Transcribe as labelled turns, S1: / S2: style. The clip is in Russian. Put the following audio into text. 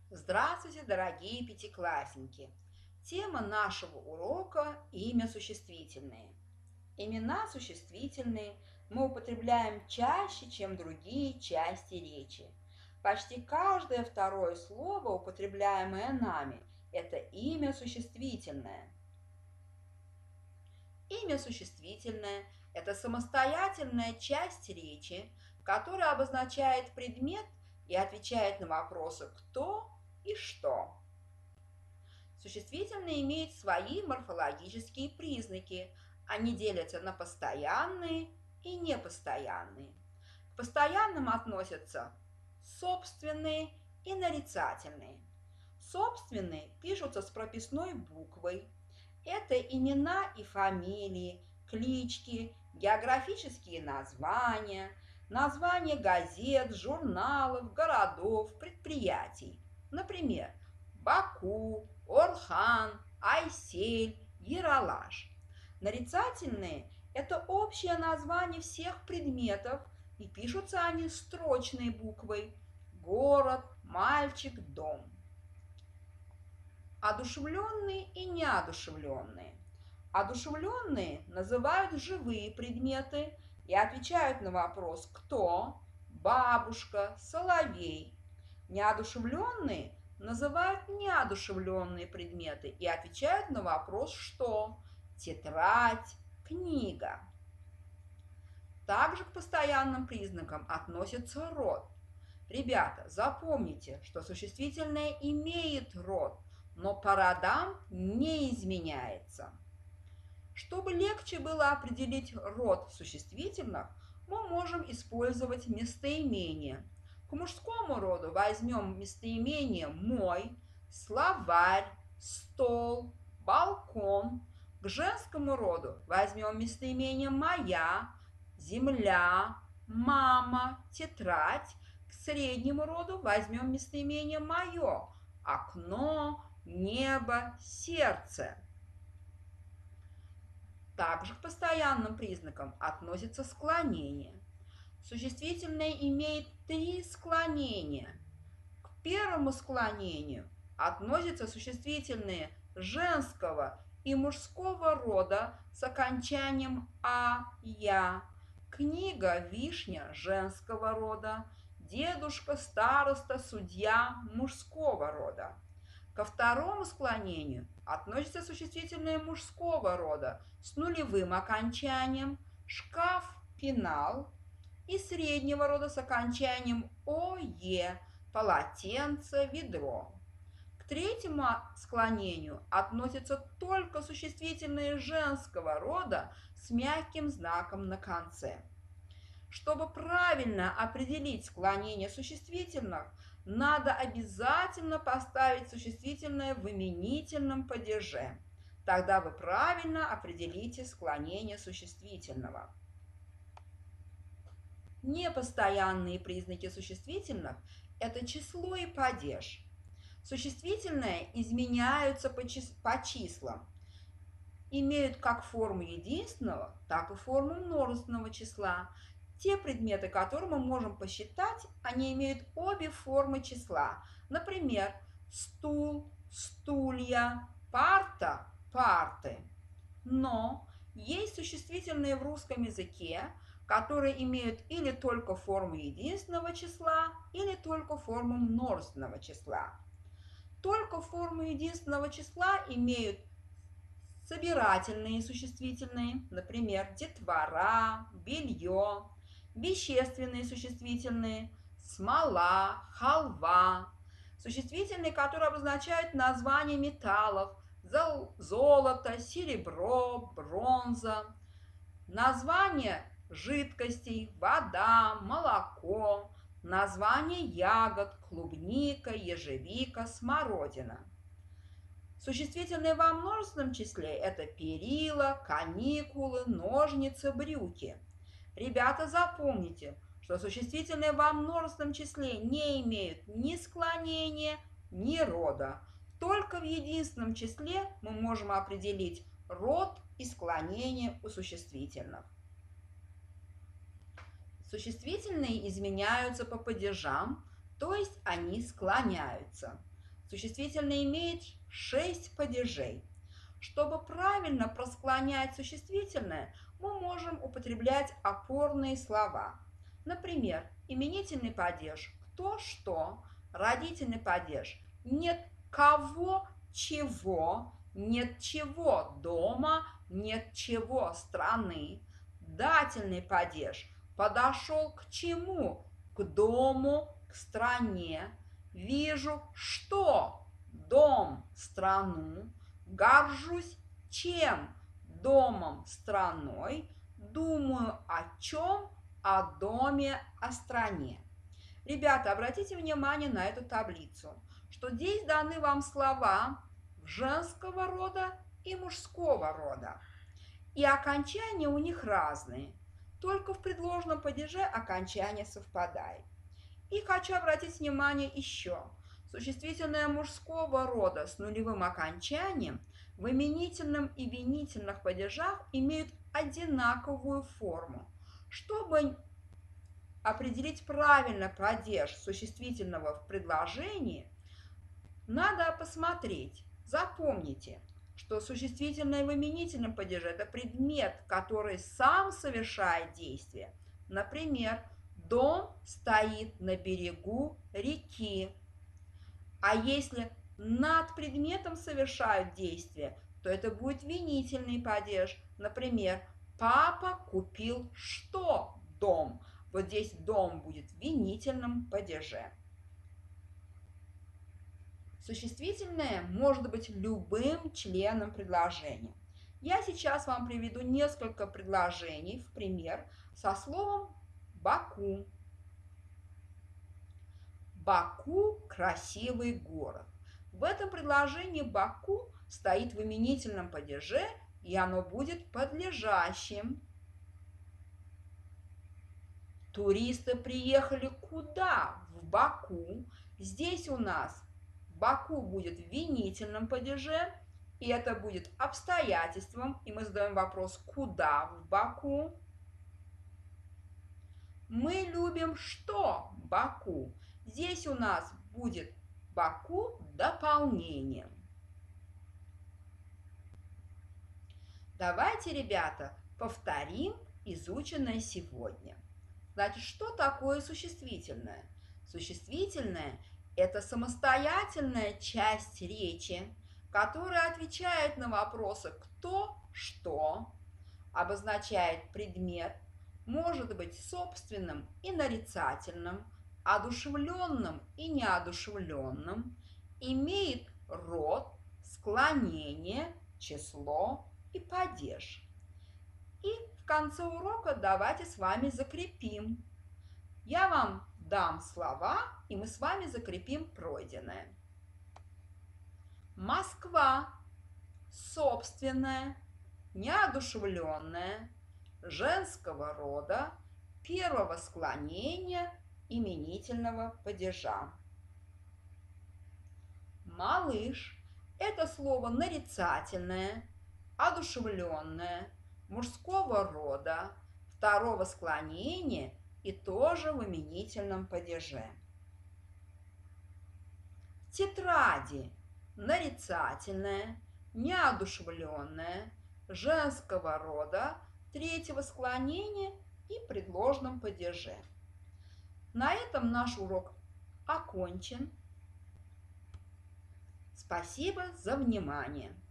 S1: Здравствуйте, дорогие пятиклассники! Тема нашего урока – имя существительные. Имена существительные мы употребляем чаще, чем другие части речи. Почти каждое второе слово, употребляемое нами, это имя существительное. Имя существительное – это самостоятельная часть речи, которая обозначает предмет и отвечает на вопросы «кто» и «что». Существительные имеют свои морфологические признаки. Они делятся на постоянные и непостоянные. К постоянным относятся собственные и нарицательные. Собственные пишутся с прописной буквой. Это имена и фамилии, клички, географические названия, названия газет, журналов, городов, предприятий. Например, Баку, Орхан, Айсель, Ералаш. Нарицательные – это общее название всех предметов, и пишутся они строчной буквой – город, мальчик, дом. Одушевленные и неодушевленные. Одушевленные называют живые предметы и отвечают на вопрос «кто?», «бабушка», «соловей». Неодушевленные называют неодушевленные предметы и отвечают на вопрос «что?», «тетрадь», «книга». Также к постоянным признакам относится род. Ребята, запомните, что существительное имеет род, но по родам не изменяется. Чтобы легче было определить род существительных, мы можем использовать местоимение. К мужскому роду возьмем местоимение «мой», «словарь», «стол», «балкон». К женскому роду возьмем местоимение «моя», «земля», «мама», «тетрадь». К среднему роду возьмем местоимение «мое», «окно», «небо», «сердце». Также к постоянным признакам относится склонение. Существительное имеет 3 склонения. К первому склонению относятся существительные женского и мужского рода с окончанием «а», «я». Книга, вишня женского рода, дедушка, староста, судья мужского рода. Ко второму склонению относятся существительные мужского рода с нулевым окончанием, шкаф, пенал, и среднего рода с окончанием «ое», полотенце, ведро. К третьему склонению относятся только существительные женского рода с мягким знаком на конце. Чтобы правильно определить склонение существительных, надо обязательно поставить существительное в именительном падеже. Тогда вы правильно определите склонение существительного. Непостоянные признаки существительных – это число и падеж. Существительные изменяются по числам, имеют как форму единственного, так и форму множественного числа. Те предметы, которые мы можем посчитать, они имеют обе формы числа. Например, стул, стулья, парта, парты. Но есть существительные в русском языке, которые имеют или только форму единственного числа, или только форму множественного числа. Только форму единственного числа имеют собирательные существительные, например, детвора, белье, вещественные существительные, смола, халва, существительные, которые обозначают название металлов, золото, серебро, бронза, название жидкостей, вода, молоко, название ягод, клубника, ежевика, смородина. Существительные во множественном числе – это перила, каникулы, ножницы, брюки. Ребята, запомните, что существительные во множественном числе не имеют ни склонения, ни рода. Только в единственном числе мы можем определить род и склонение у существительных. Существительные изменяются по падежам, то есть они склоняются. Существительное имеет 6 падежей. Чтобы правильно просклонять существительное, мы можем употреблять опорные слова. Например, именительный падеж «кто что», родительный падеж «нет кого чего», «нет чего дома», «нет чего страны», дательный падеж «подошел к чему», «к дому», «к стране», «вижу что», «дом», «страну», «горжусь чем», «домом», «страной», «думаю о чем», «о доме», «о стране». Ребята, обратите внимание на эту таблицу, что здесь даны вам слова женского рода и мужского рода. И окончания у них разные, только в предложенном падеже окончание совпадает. И хочу обратить внимание еще. Существительное мужского рода с нулевым окончанием в именительном и винительных падежах имеют одинаковую форму. Чтобы определить правильно падеж существительного в предложении, надо посмотреть. Запомните, что существительное в именительном падеже – это предмет, который сам совершает действие. Например, дом стоит на берегу реки. А если над предметом совершают действие, то это будет винительный падеж. Например, папа купил что? Дом. Вот здесь дом будет в винительном падеже. Существительное может быть любым членом предложения. Я сейчас вам приведу несколько предложений в пример со словом Баку. Баку – красивый город. В этом предложении Баку стоит в именительном падеже, и оно будет подлежащим. Туристы приехали куда? В Баку. Здесь у нас Баку будет в винительном падеже, и это будет обстоятельством, и мы задаем вопрос «куда в Баку?». Мы любим что? Баку. Здесь у нас будет Баку дополнением. Давайте, ребята, повторим изученное сегодня. Значит, что такое существительное? Существительное – это самостоятельная часть речи, которая отвечает на вопросы «кто», «что», обозначает предмет, может быть собственным и нарицательным, одушевленным и неодушевленным, имеет род, склонение, число и падеж. И в конце урока давайте с вами закрепим. Я вам дам слова, и мы с вами закрепим пройденное. Москва – собственная, неодушевленная, женского рода, первого склонения, именительного падежа. Малыш – это слово нарицательное, одушевленное, мужского рода, второго склонения и тоже в именительном падеже. Тетради – нарицательное, неодушевленное, женского рода, третьего склонения и предложном падеже. На этом наш урок окончен. Спасибо за внимание.